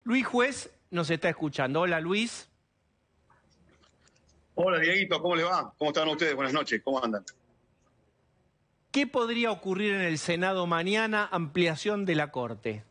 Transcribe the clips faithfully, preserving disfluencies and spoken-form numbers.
Luis Juez nos está escuchando. Hola, Luis. Hola, Dieguito, ¿cómo le va? ¿Cómo están ustedes? Buenas noches, ¿cómo andan? ¿Qué podría ocurrir en el Senado mañana? Ampliación de la Corte.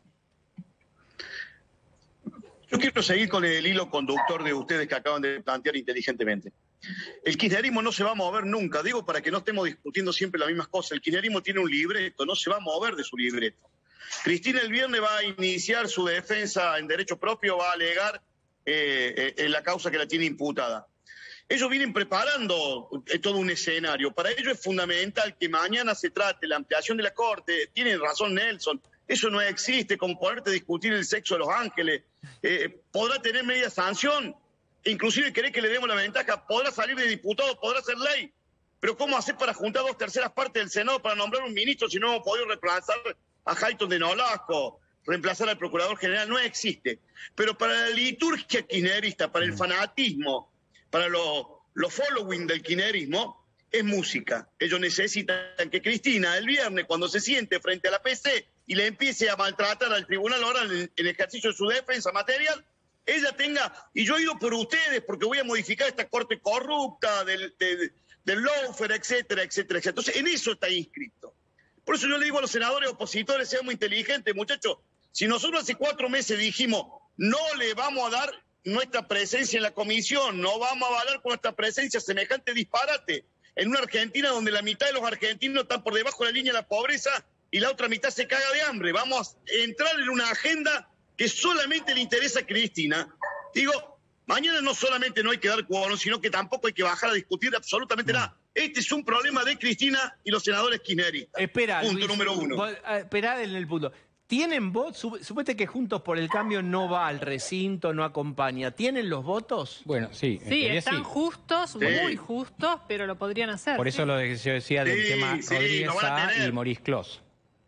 Yo quiero seguir con el hilo conductor de ustedes que acaban de plantear inteligentemente. El kirchnerismo no se va a mover nunca, digo para que no estemos discutiendo siempre las mismas cosas. El kirchnerismo tiene un libreto, no se va a mover de su libreto. Cristina el viernes va a iniciar su defensa en derecho propio, va a alegar eh, eh, en la causa que la tiene imputada. Ellos vienen preparando todo un escenario. Para ello es fundamental que mañana se trate la ampliación de la Corte. Tiene razón Nelson. Eso no existe, como ponerte a discutir el sexo de los ángeles. Eh, podrá tener media sanción, inclusive querer que le demos la ventaja, podrá salir de diputado, podrá ser ley. Pero ¿cómo hacer para juntar dos terceras partes del Senado para nombrar un ministro si no hemos podido reemplazar a Hayton de Nolasco, reemplazar al Procurador General? No existe. Pero para la liturgia kirchnerista, para el fanatismo, para los lo following del kirchnerismo, es música. Ellos necesitan que Cristina el viernes, cuando se siente frente a la P C y le empiece a maltratar al tribunal oral en el ejercicio de su defensa material, ella tenga, y yo he ido por ustedes porque voy a modificar esta corte corrupta del, del, del lawfare, etcétera, etcétera, etcétera. Entonces, en eso está inscrito. Por eso yo le digo a los senadores opositores, sean muy inteligentes, muchachos. Si nosotros hace cuatro meses dijimos, no le vamos a dar nuestra presencia en la comisión, no vamos a avalar con nuestra presencia semejante disparate en una Argentina donde la mitad de los argentinos están por debajo de la línea de la pobreza y la otra mitad se caga de hambre. Vamos a entrar en una agenda que solamente le interesa a Cristina. Digo, mañana no solamente no hay que dar quórum, sino que tampoco hay que bajar a discutir absolutamente nada. Este es un problema de Cristina y los senadores kirchneristas. Espera, punto Luis, número uno. Vos, esperá en el punto. ¿Tienen votos? Suponete que Juntos por el Cambio no va al recinto, no acompaña. ¿Tienen los votos? Bueno, sí. Sí, están sí. justos, Sí. muy justos, pero lo podrían hacer. Por eso sí. lo que yo decía del Sí, tema sí, Rodríguez lo van a Sá tener. y Maurice Clos.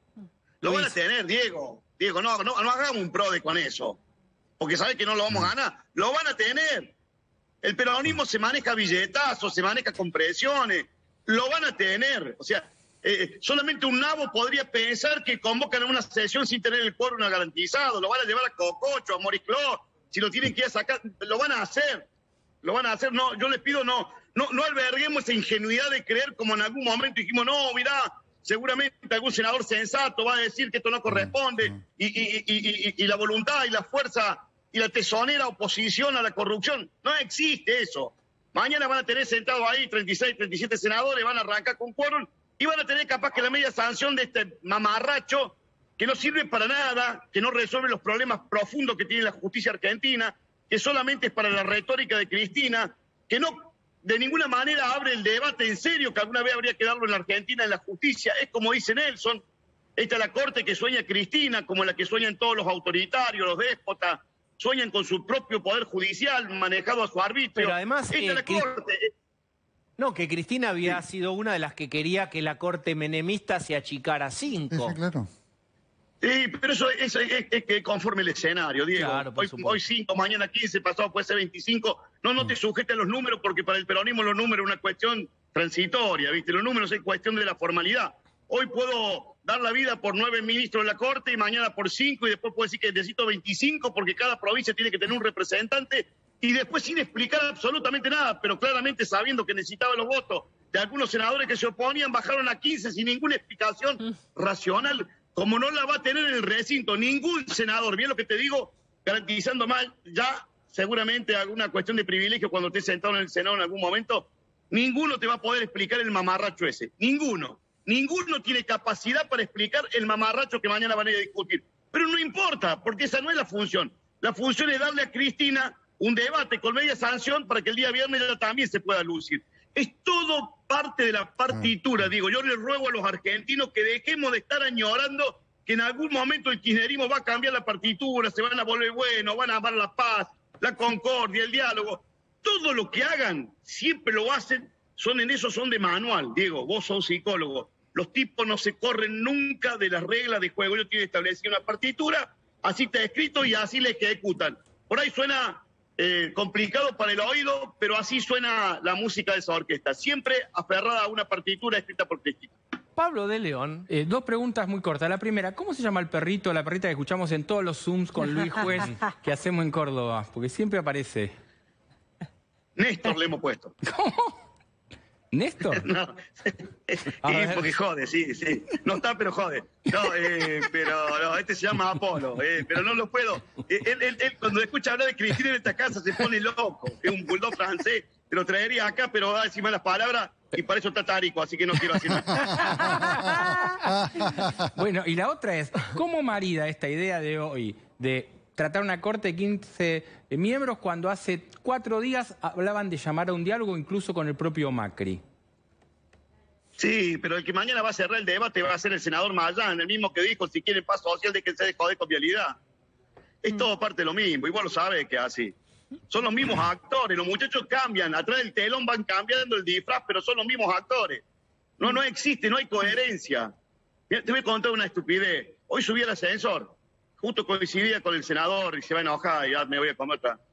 Lo van a Luis. tener, Diego. Diego, no, no, no hagamos un pro de con eso. Porque sabe que no lo vamos a ganar. Lo van a tener. El peronismo se maneja a billetazos, se maneja con presiones. Lo van a tener. O sea, eh, solamente un nabo podría pensar que convocan a una sesión sin tener el quórum garantizado. Lo van a llevar a Cococho, a Maurice Clos. Si lo tienen que ir a sacar, lo van a hacer. Lo van a hacer. No, yo les pido, no, no, no alberguemos esa ingenuidad de creer como en algún momento dijimos, no, mirá, seguramente algún senador sensato va a decir que esto no corresponde y, y, y, y, y la voluntad y la fuerza y la tesonera oposición a la corrupción. No existe eso. Mañana van a tener sentados ahí treinta y seis, treinta y siete senadores, van a arrancar con quórum y van a tener capaz que la media sanción de este mamarracho que no sirve para nada, que no resuelve los problemas profundos que tiene la justicia argentina, que solamente es para la retórica de Cristina, que no de ninguna manera abre el debate en serio que alguna vez habría que darlo en la Argentina, en la justicia. Es como dice Nelson, esta es la corte que sueña Cristina, como la que sueñan todos los autoritarios, los déspotas, sueñan con su propio poder judicial manejado a su arbitrio. Pero además, esta eh, es la Cris- corte. No, que Cristina había sido una de las que quería que la corte menemista se achicara a cinco. Sí, claro. Sí, pero eso es, es, es que conforme el escenario, Diego. Claro, por hoy, supuesto. hoy cinco, mañana quince, pasado puede ser veinticinco. No, no te sujetes a los números porque para el peronismo los números es una cuestión transitoria, ¿viste? Los números es cuestión de la formalidad. Hoy puedo dar la vida por nueve ministros de la Corte y mañana por cinco y después puedo decir que necesito veinticinco porque cada provincia tiene que tener un representante y después sin explicar absolutamente nada, pero claramente sabiendo que necesitaba los votos de algunos senadores que se oponían, bajaron a quince sin ninguna explicación racional, como no la va a tener en el recinto ningún senador. Bien lo que te digo, garantizando mal, ya seguramente alguna cuestión de privilegio cuando estés sentado en el Senado en algún momento, ninguno te va a poder explicar el mamarracho ese, ninguno. Ninguno tiene capacidad para explicar el mamarracho que mañana van a ir a discutir. Pero no importa, porque esa no es la función. La función es darle a Cristina un debate con media sanción para que el día viernes ella también se pueda lucir. Es todo parte de la partitura, digo. Yo les ruego a los argentinos que dejemos de estar añorando que en algún momento el kirchnerismo va a cambiar la partitura, se van a volver buenos, van a amar la paz, la concordia, el diálogo. Todo lo que hagan, siempre lo hacen, son en eso, son de manual. Diego, vos sos psicólogo. Los tipos no se corren nunca de las reglas de juego. Ellos tienen establecida una partitura, así está escrito y así le ejecutan. Por ahí suena eh, complicado para el oído, pero así suena la música de esa orquesta. Siempre aferrada a una partitura escrita por Cristina. Pablo de León. Eh, dos preguntas muy cortas. La primera, ¿cómo se llama el perrito, la perrita que escuchamos en todos los Zooms con Luis Juez que hacemos en Córdoba? Porque siempre aparece. Néstor le hemos puesto. ¿Cómo? ¿Néstor? No, A sí, ver. porque jode, sí, sí. No está, pero jode. No, eh, pero no, este se llama Apolo, eh, pero no lo puedo. Eh, Él, él, él, cuando escucha hablar de Cristina en esta casa se pone loco. Es un bulldog francés, te lo traería acá, pero va a decir malas palabras y para eso está Tarico, así que no quiero decir nada. Bueno, y la otra es, ¿cómo marida esta idea de hoy de tratar una corte de quince miembros cuando hace cuatro días hablaban de llamar a un diálogo incluso con el propio Macri? Sí, pero el que mañana va a cerrar el debate va a ser el senador Mayán, el mismo que dijo, si quieren paz social, déjense de joder con vialidad. Es todo parte de lo mismo, y vos lo sabés que es así. Son los mismos actores, los muchachos cambian, atrás del telón van cambiando el disfraz, pero son los mismos actores. No, no existe, no hay coherencia. Mira, te voy a contar una estupidez. Hoy subí al ascensor, justo coincidía con el senador y se va a enojar y ya me voy a comer otra.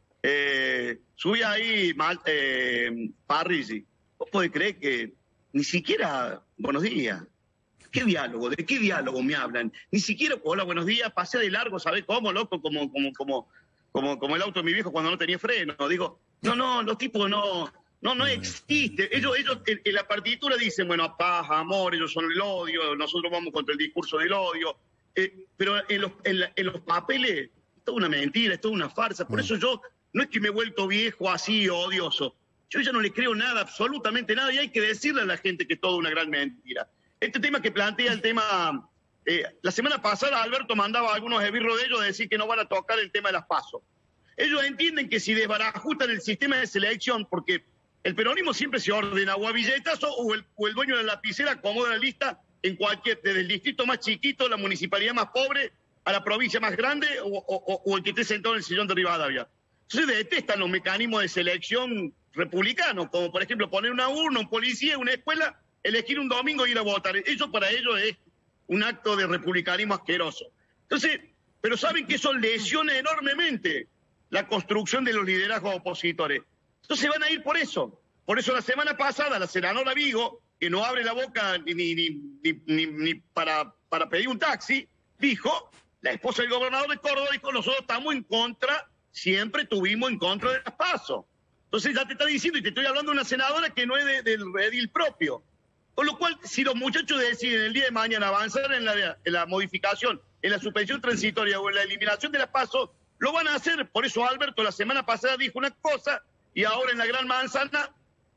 Eh, subí ahí mal, eh, Parrisi. ¿Vos podés creer que ni siquiera buenos días? ¿Qué diálogo? ¿De qué diálogo me hablan? Ni siquiera hola, buenos días, pasé de largo, ¿sabés cómo, loco? Como, como, como, como, como el auto de mi viejo cuando no tenía freno. Digo, no, no, los tipos no, no, no existe. Ellos, ellos en, en la partitura dicen, bueno, paz, amor, ellos son el odio, nosotros vamos contra el discurso del odio. Eh, pero en los, en, la, en los papeles es toda una mentira, es toda una farsa. Por eso yo no es que me he vuelto viejo así, odioso. Yo ya no le creo nada, absolutamente nada, y hay que decirle a la gente que es toda una gran mentira. Este tema que plantea el tema... Eh, la semana pasada Alberto mandaba a algunos esbirros de ellos a decir que no van a tocar el tema de las PASO. Ellos entienden que si desbarajustan el sistema de selección, porque el peronismo siempre se ordena o a billetazo o el, o el dueño de la lapicera acomoda la lista en cualquier, desde el distrito más chiquito, la municipalidad más pobre, a la provincia más grande o, o, o el que esté sentado en el sillón de Rivadavia. Entonces detestan los mecanismos de selección republicanos, como por ejemplo poner una urna, un policía, una escuela, elegir un domingo e ir a votar. Eso para ellos es un acto de republicanismo asqueroso. Entonces, pero saben que eso lesiona enormemente la construcción de los liderazgos opositores. Entonces van a ir por eso. Por eso la semana pasada la senadora Vigo, que no abre la boca ni, ni, ni, ni, ni para, para pedir un taxi, dijo, la esposa del gobernador de Córdoba dijo, nosotros estamos en contra, siempre tuvimos en contra de las PASO. Entonces ya te está diciendo, y te estoy hablando de una senadora que no es de, del redil propio. Con lo cual, si los muchachos deciden el día de mañana avanzar en la, en la modificación, en la suspensión transitoria o en la eliminación de las PASO, lo van a hacer. Por eso Alberto la semana pasada dijo una cosa y ahora en la Gran Manzana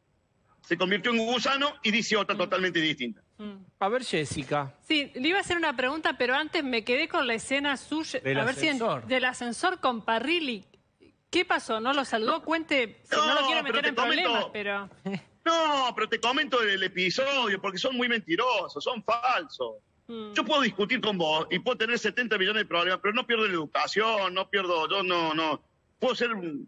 se convirtió en un gusano y dice otra totalmente distinta. A ver, Jessica. Sí, le iba a hacer una pregunta, pero antes me quedé con la escena suya. Del a ver ascensor. si en- del ascensor con Parrilli. ¿Qué pasó? ¿No lo saludó? Cuente, si no, No, lo quiero pero meter te en comento- problemas, pero... No, pero te comento el episodio porque son muy mentirosos, son falsos. Mm. Yo puedo discutir con vos y puedo tener setenta millones de problemas, pero no pierdo la educación, no pierdo, yo no, no. Puedo ser, un-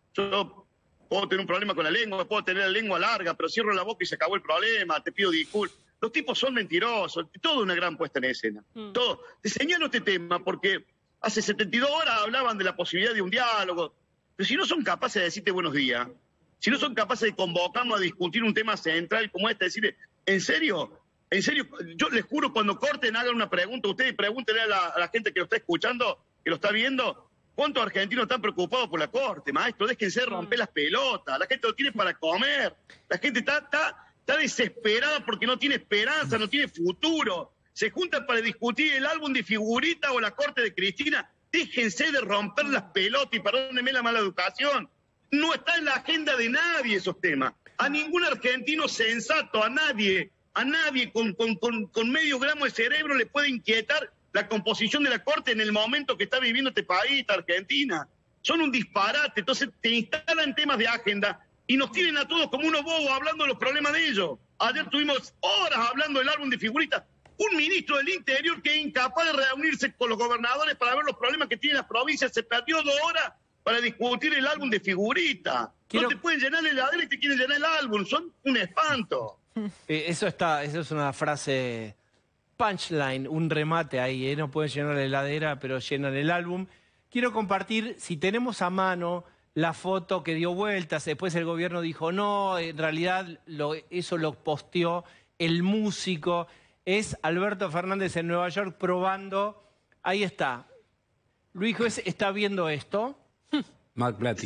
yo puedo tener un problema con la lengua, puedo tener la lengua larga, pero cierro la boca y se acabó el problema, te pido disculpas. Los tipos son mentirosos, todo una gran puesta en escena. Mm. Todo. Te señalo este tema porque hace setenta y dos horas hablaban de la posibilidad de un diálogo, pero si no son capaces de decirte buenos días, si no son capaces de convocarnos a discutir un tema central como este, decirle, ¿en serio? ¿En serio? Yo les juro, cuando corten, hagan una pregunta, ustedes pregúntenle a la, a la gente que lo está escuchando, que lo está viendo, ¿cuántos argentinos están preocupados por la corte, maestro? Déjense de romper las pelotas, la gente lo tiene para comer, la gente está, está, está desesperada porque no tiene esperanza, no tiene futuro, se juntan para discutir el álbum de Figurita o la corte de Cristina, déjense de romper las pelotas y perdónenme la mala educación. No está en la agenda de nadie esos temas. A ningún argentino sensato, a nadie, a nadie con, con, con, con medio gramo de cerebro le puede inquietar la composición de la Corte en el momento que está viviendo este país, esta Argentina. Son un disparate. Entonces te instalan temas de agenda y nos tienen a todos como unos bobos hablando de los problemas de ellos. Ayer tuvimos horas hablando del álbum de Figuritas. Un ministro del Interior que es incapaz de reunirse con los gobernadores para ver los problemas que tienen las provincias se perdió dos horas para discutir el álbum de Figurita. Quiero- No te pueden llenar el heladera y te quieren llenar el álbum. Son un espanto. Eh, eso está, eso es una frase punchline, un remate ahí, ¿eh? No pueden llenar la heladera, pero llenan el álbum. Quiero compartir, si tenemos a mano, la foto que dio vueltas. Después el gobierno dijo, no, en realidad lo- eso lo posteó el músico, es Alberto Fernández en Nueva York probando. Ahí está. Luis Juez está viendo esto. Marc Plati.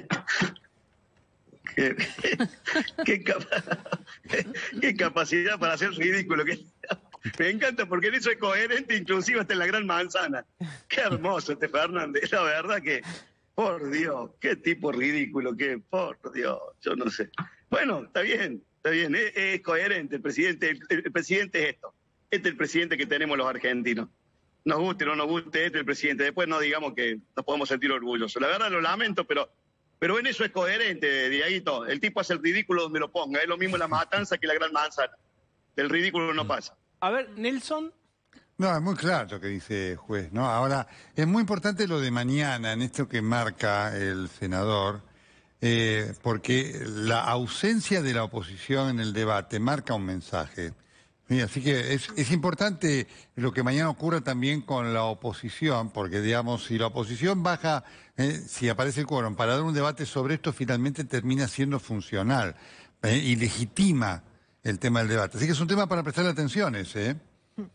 qué, qué, capa qué, qué capacidad para hacer ridículo. Qué, me encanta porque en eso es coherente, inclusive hasta en la Gran Manzana. Qué hermoso este Fernández. La verdad que, por Dios, qué tipo ridículo, que por Dios, yo no sé. Bueno, está bien, está bien, es, es coherente el presidente. El, el presidente es esto. Este es el presidente que tenemos los argentinos. Nos guste o no nos guste, este es el presidente. Después no digamos que nos podemos sentir orgullosos. La verdad lo lamento, pero, pero en eso es coherente, Dieguito. El tipo hace el ridículo donde lo ponga. Es lo mismo la matanza que la Gran Manzana. Del ridículo no pasa. A ver, Nelson. No, es muy claro lo que dice el juez, ¿no? Ahora, es muy importante lo de mañana, en esto que marca el senador, eh, porque la ausencia de la oposición en el debate marca un mensaje. Sí, así que es, es importante lo que mañana ocurra también con la oposición, porque, digamos, si la oposición baja, eh, si aparece el quórum para dar un debate sobre esto, finalmente termina siendo funcional eh, y legitima el tema del debate. Así que es un tema para prestarle atención ese, ¿eh?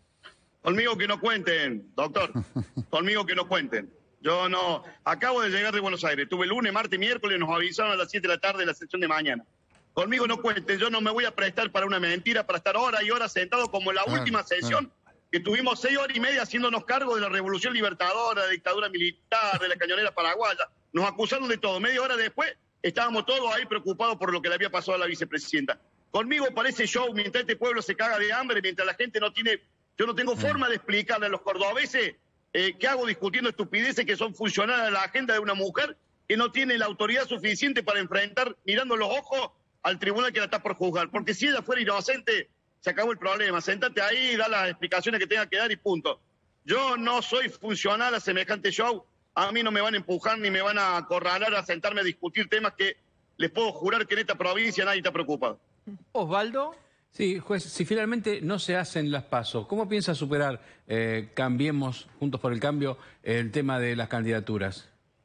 Conmigo que no cuenten, doctor. Conmigo que no cuenten. Yo no... Acabo de llegar de Buenos Aires. Tuve lunes, martes, miércoles, nos avisaron a las siete de la tarde la sesión de mañana. Conmigo no cuenten. Yo no me voy a prestar para una mentira, para estar horas y horas sentado como en la Claro, última sesión, claro. que tuvimos seis horas y media haciéndonos cargo de la Revolución Libertadora, de la dictadura militar, de la cañonera paraguaya. Nos acusaron de todo. Media hora después estábamos todos ahí preocupados por lo que le había pasado a la vicepresidenta. Conmigo parece show mientras este pueblo se caga de hambre, mientras la gente no tiene... Yo no tengo forma de explicarle a los cordobeses eh, qué hago discutiendo estupideces que son funcionales a la agenda de una mujer que no tiene la autoridad suficiente para enfrentar, mirando los ojos, al tribunal que la está por juzgar. Porque si ella fuera inocente, se acabó el problema. Sentate ahí, da las explicaciones que tenga que dar y punto. Yo no soy funcional a semejante show. A mí no me van a empujar ni me van a acorralar a sentarme a discutir temas que les puedo jurar que en esta provincia nadie está preocupado. Osvaldo. Sí, juez, si finalmente no se hacen las pasos, ¿cómo piensa superar, eh, Cambiemos, Juntos por el Cambio, el tema de las candidaturas?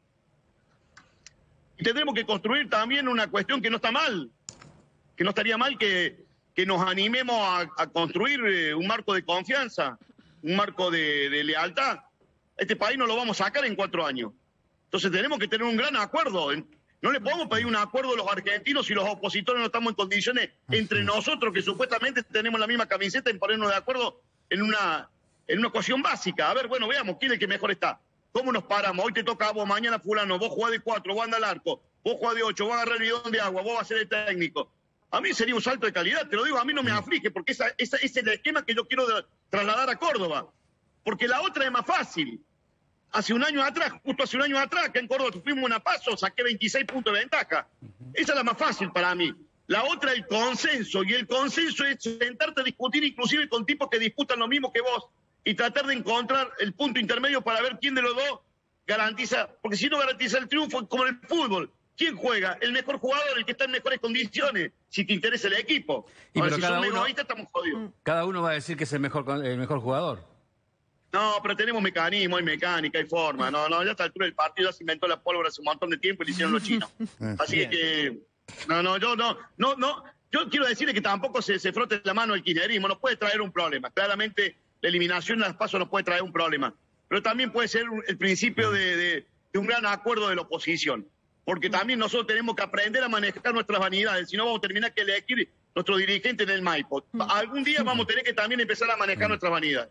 Y tendremos que construir también una cuestión que no está mal, que no estaría mal que, que nos animemos a, a construir eh, un marco de confianza, un marco de, de lealtad. Este país no lo vamos a sacar en cuatro años. Entonces tenemos que tener un gran acuerdo. No le podemos pedir un acuerdo a los argentinos si los opositores no estamos en condiciones entre nosotros, que supuestamente tenemos la misma camiseta, en ponernos de acuerdo en una, en una cuestión básica. A ver, bueno, veamos quién es el que mejor está. ¿Cómo nos paramos? Hoy te toca a vos, mañana fulano, vos jugás de cuatro, vos andás al arco, vos jugás de ocho, vos agarrás el bidón de agua, vos vas a ser el técnico. A mí sería un salto de calidad, te lo digo, a mí no me aflige, porque esa, esa, ese es el esquema que yo quiero de, trasladar a Córdoba. Porque la otra es más fácil. Hace un año atrás, justo hace un año atrás, que en Córdoba fuimos una paso, saqué veintiséis puntos de ventaja. Esa es la más fácil para mí. La otra, el consenso. Y el consenso es sentarte a discutir inclusive con tipos que disputan lo mismo que vos y tratar de encontrar el punto intermedio para ver quién de los dos garantiza. Porque si no garantiza el triunfo, como en el fútbol, ¿quién juega? El mejor jugador, el que está en mejores condiciones, si te interesa el equipo. Y Ahora, pero si cada somos uno- egoístas, estamos jodidos. Cada uno va a decir que es el mejor, el mejor jugador. No, pero tenemos mecanismo, hay mecánica, hay forma. No, no, ya a esta altura del partido ya se inventó la pólvora hace un montón de tiempo y lo hicieron los chinos. Así Bien. que, no, no, yo no, no, no. Yo quiero decirle que tampoco se, se frote la mano el kirchnerismo, nos puede traer un problema. Claramente la eliminación de las pasos nos puede traer un problema. Pero también puede ser un- el principio de, de- de un gran acuerdo de la oposición. Porque también nosotros tenemos que aprender a manejar nuestras vanidades, si no vamos a terminar que elegir nuestro dirigente en el Maipo. Algún día vamos a tener que también empezar a manejar nuestras vanidades.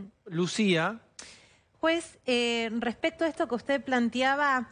Lucía. Juez, eh, respecto a esto que usted planteaba,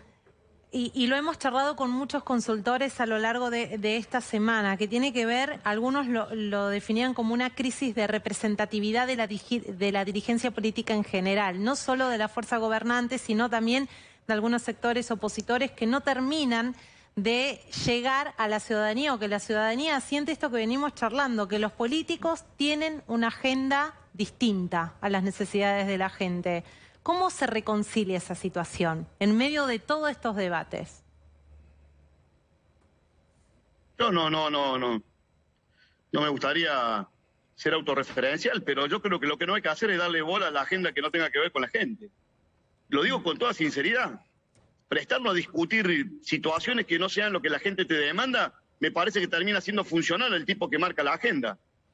y, y lo hemos charlado con muchos consultores a lo largo de, de esta semana, que tiene que ver, algunos lo, lo definían como una crisis de representatividad de la, digi- de la dirigencia política en general, no solo de la fuerza gobernante, sino también de algunos sectores opositores que no terminan de llegar a la ciudadanía, o que la ciudadanía siente esto que venimos charlando, que los políticos tienen una agenda distinta a las necesidades de la gente. ¿Cómo se reconcilia esa situación en medio de todos estos debates? Yo no, no, no, no. No me gustaría ser autorreferencial, pero yo creo que lo que no hay que hacer es darle bola a la agenda que no tenga que ver con la gente. Lo digo con toda sinceridad. Prestarnos a discutir situaciones que no sean lo que la gente te demanda, me parece que termina siendo funcional el tipo que marca la agenda.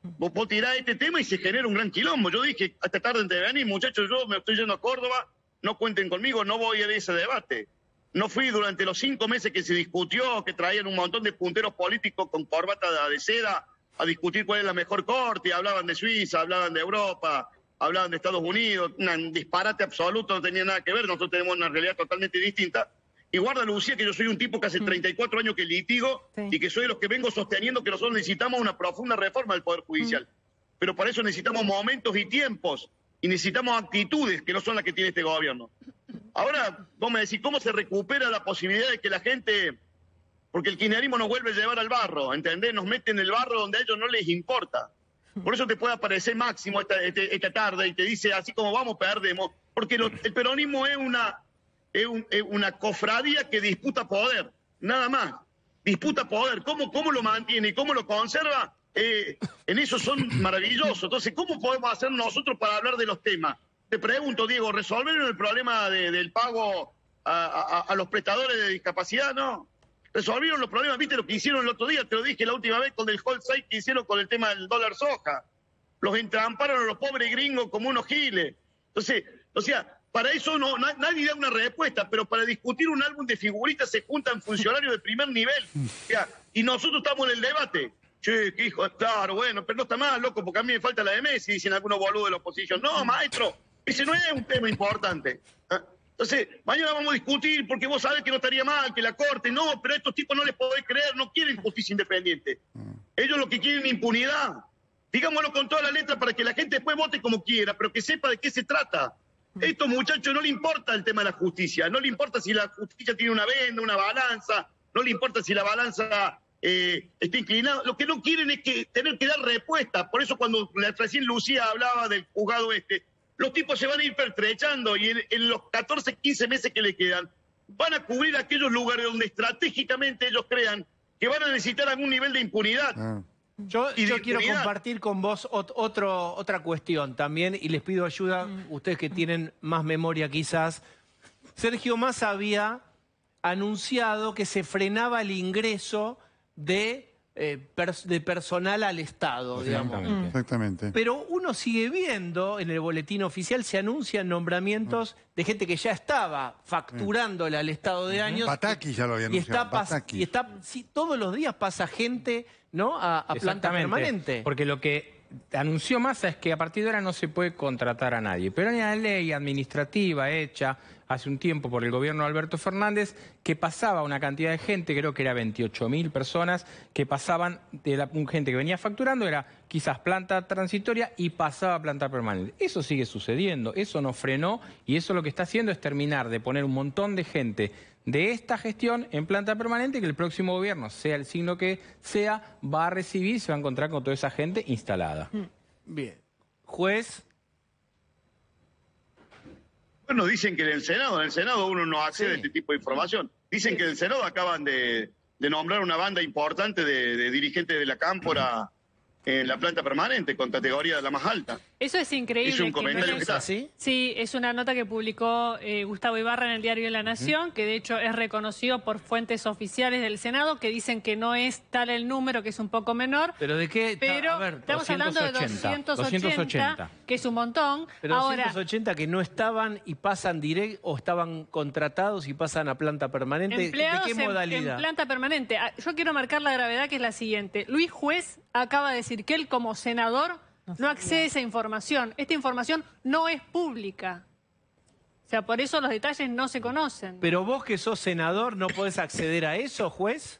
Vos, vos tirás este tema y se genera un gran quilombo. Yo dije, hasta tarde de venir, muchachos, yo me estoy yendo a Córdoba, no cuenten conmigo, no voy a ir a ese debate. No fui durante los cinco meses que se discutió, que traían un montón de punteros políticos con corbata de seda a discutir cuál es la mejor corte, hablaban de Suiza, hablaban de Europa, hablaban de Estados Unidos, un disparate absoluto, no tenía nada que ver, nosotros tenemos una realidad totalmente distinta. Y guarda, Lucía, que yo soy un tipo que hace treinta y cuatro años que litigo Sí. y que soy de los que vengo sosteniendo que nosotros necesitamos una profunda reforma del Poder Judicial. Mm. Pero para eso necesitamos momentos y tiempos y necesitamos actitudes que no son las que tiene este gobierno. Ahora, vos me decís, ¿cómo se recupera la posibilidad de que la gente... Porque el kirchnerismo nos vuelve a llevar al barro, ¿entendés? Nos mete en el barro donde a ellos no les importa. Por eso te puede aparecer Máximo esta, este, esta tarde y te dice, así como vamos, perdemos. Porque lo, el peronismo es una, es, un, es una cofradía que disputa poder, nada más. Disputa poder. ¿Cómo, cómo lo mantiene y cómo lo conserva? Eh, en eso son maravillosos. Entonces, ¿cómo podemos hacer nosotros para hablar de los temas? Te pregunto, Diego, ¿resolvieron el problema de, del pago a, a, a los prestadores de discapacidad? No. Resolvieron los problemas, viste lo que hicieron el otro día, te lo dije la última vez con el wholesale que hicieron con el tema del dólar soja. Los entramparon a los pobres gringos como unos giles. Entonces, o sea, para eso no na, nadie da una respuesta, pero para discutir un álbum de figuritas se juntan funcionarios de primer nivel. O sea, y nosotros estamos en el debate. Che, qué hijo, claro, bueno, pero no está mal, loco, porque a mí me falta la de Messi, dicen algunos boludos de la oposición. No, maestro, ese no es un tema importante. ¿Ah? Entonces, mañana vamos a discutir porque vos sabés que no estaría mal, que la Corte, no, pero a estos tipos no les podés creer, no quieren justicia independiente. Ellos lo que quieren es impunidad. Digámoslo con toda la letra para que la gente después vote como quiera, pero que sepa de qué se trata. A estos muchachos no le importa el tema de la justicia, no le importa si la justicia tiene una venda, una balanza, no le importa si la balanza eh, está inclinada. Lo que no quieren es que tener que dar respuesta. Por eso cuando recién Lucía hablaba del juzgado este, los tipos se van a ir pertrechando y en, en los catorce, quince meses que le quedan van a cubrir aquellos lugares donde estratégicamente ellos crean que van a necesitar algún nivel de impunidad. Ah. Yo, Y yo de quiero impunidad. compartir con vos ot- otro, otra cuestión también y les pido ayuda, ustedes que tienen más memoria quizás. Sergio Massa había anunciado que se frenaba el ingreso de, eh, pers- de personal al Estado, digamos. Exactamente. Exactamente. Pero uno sigue viendo, en el boletín oficial se anuncian nombramientos de gente que ya estaba facturándole al Estado de años. Pataki ya lo había Y está, anunciado. pas- Pataki. y está sí, todos los días pasa gente, ¿no? A, a planta Exactamente, permanente. Porque lo que anunció Massa es que a partir de ahora no se puede contratar a nadie. Pero hay una ley administrativa hecha hace un tiempo por el gobierno de Alberto Fernández que pasaba una cantidad de gente, creo que era veintiocho mil personas, que pasaban de la un gente que venía facturando, era quizás planta transitoria y pasaba a planta permanente. Eso sigue sucediendo, eso no frenó y eso lo que está haciendo es terminar de poner un montón de gente de esta gestión en planta permanente que el próximo gobierno, sea el signo que sea, va a recibir y se va a encontrar con toda esa gente instalada. Bien. Juez, Bueno, dicen que en el Senado, en el Senado uno no accede Sí. a este tipo de información. Dicen que en el Senado acaban de, de nombrar una banda importante de, de dirigentes de la Cámpora en la planta permanente, con categoría de la más alta. Eso es increíble. Es un que comentario no que ¿es está. así? Sí, es una nota que publicó eh, Gustavo Ibarra en el diario La Nación, que de hecho es reconocido por fuentes oficiales del Senado, que dicen que no es tal el número, que es un poco menor. ¿Pero de qué? Pero A ver, estamos hablando de doscientos ochenta, doscientos ochenta, doscientos ochenta. que es un montón. Pero Ahora, doscientos ochenta que no estaban y pasan directo o estaban contratados y pasan a planta permanente. empleados ¿De qué en- modalidad? En, planta permanente. Ah, Yo quiero marcar la gravedad, que es la siguiente. Luis Juez acaba de decir que él como senador no accede a esa información. Esta información no es pública. O sea, por eso los detalles no se conocen. Pero vos que sos senador, ¿no podés acceder a eso, juez?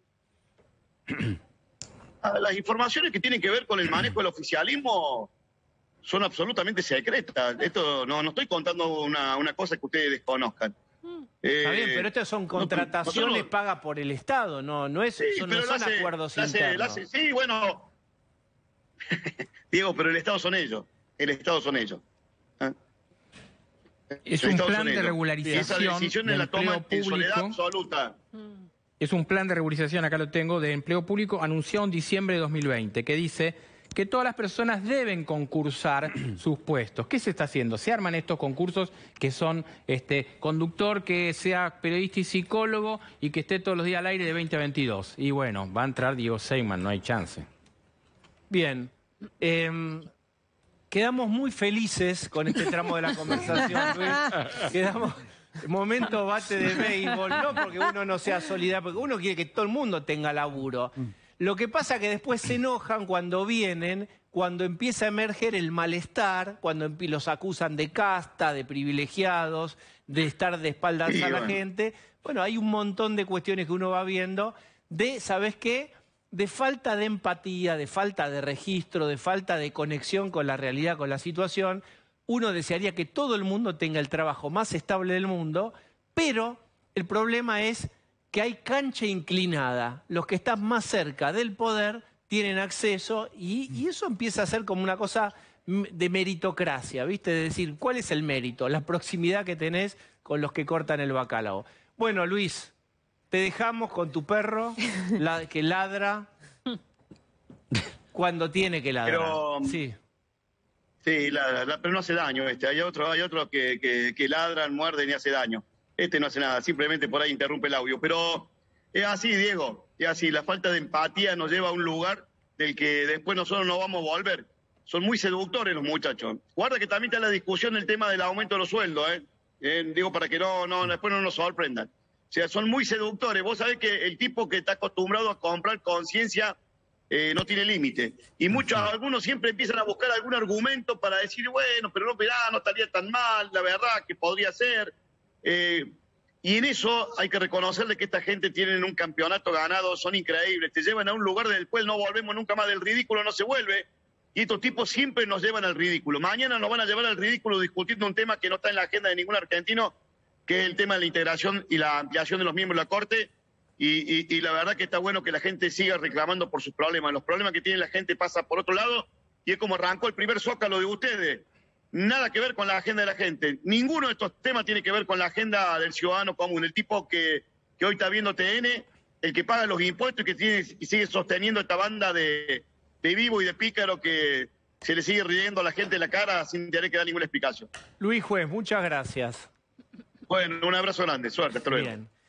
Ah, Las informaciones que tienen que ver con el manejo del oficialismo son absolutamente secretas. Esto no, no estoy contando una, una cosa que ustedes desconozcan. Está Eh, bien, pero estas son no, contrataciones nosotros- pagas por el Estado, no, no es, Sí, eso no pero son la hace- acuerdos la hace- la internos. hace- sí, bueno. Diego, pero el Estado son ellos. El Estado son ellos. ¿Ah? Es El un Estado plan son de ellos. regularización Y esa decisión de la toman empleo en soledad público. absoluta. Es un plan de regularización, acá lo tengo, de empleo público anunciado en diciembre de dos mil veinte, que dice que todas las personas deben concursar sus puestos. ¿Qué se está haciendo? Se arman estos concursos que son este conductor, que sea periodista y psicólogo y que esté todos los días al aire de veinte a veintidós. Y bueno, va a entrar Diego Seyman, no hay chance. Bien, Eh, quedamos muy felices con este tramo de la conversación, Luis. Quedamos... Momento bate de béisbol, no porque uno no sea solidario, porque uno quiere que todo el mundo tenga laburo. Lo que pasa es que después se enojan cuando vienen, cuando empieza a emerger el malestar, cuando los acusan de casta, de privilegiados, de estar de espaldas Sí, a la bueno. gente. Bueno, hay un montón de cuestiones que uno va viendo de, ¿sabes qué? De falta de empatía, de falta de registro, de falta de conexión con la realidad, con la situación. Uno desearía que todo el mundo tenga el trabajo más estable del mundo, pero el problema es que hay cancha inclinada. Los que están más cerca del poder tienen acceso y, y eso empieza a ser como una cosa de meritocracia, ¿viste? De decir, ¿cuál es el mérito? La proximidad que tenés con los que cortan el bacalao. Bueno, Luis, te dejamos con tu perro la, que ladra cuando tiene que ladrar. Pero- Sí. Sí, la, la- pero no hace daño este. Hay otros hay otros que, que, que ladran, muerden y hace daño. Este no hace nada, simplemente por ahí interrumpe el audio. Pero es así, Diego, es así. La falta de empatía nos lleva a un lugar del que después nosotros no vamos a volver. Son muy seductores los muchachos. Guarda que también está la discusión del tema del aumento de los sueldos, ¿eh? Eh, digo, para que no, no después no nos sorprendan. O sea, son muy seductores. Vos sabés que el tipo que está acostumbrado a comprar conciencia Eh, no tiene límite. Y muchos, algunos siempre empiezan a buscar algún argumento para decir, bueno, pero no, verá, no estaría tan mal, la verdad, que podría ser. Eh, y en eso hay que reconocerle que esta gente tiene un campeonato ganado, son increíbles, te llevan a un lugar del cual no volvemos nunca más, del ridículo no se vuelve, y estos tipos siempre nos llevan al ridículo. Mañana nos van a llevar al ridículo discutiendo un tema que no está en la agenda de ningún argentino, que es el tema de la integración y la ampliación de los miembros de la Corte. Y, y, y la verdad que está bueno que la gente siga reclamando por sus problemas. Los problemas que tiene la gente pasa por otro lado y es como arrancó el primer zócalo de ustedes. Nada que ver con la agenda de la gente. Ninguno de estos temas tiene que ver con la agenda del ciudadano común. El tipo que, que hoy está viendo T N, el que paga los impuestos y que tiene, y sigue sosteniendo esta banda de, de vivo y de pícaro que se le sigue riendo a la gente en la cara sin tener que dar ninguna explicación. Luis Juez, muchas gracias. Bueno, un abrazo grande. Suerte. Hasta luego. Bien.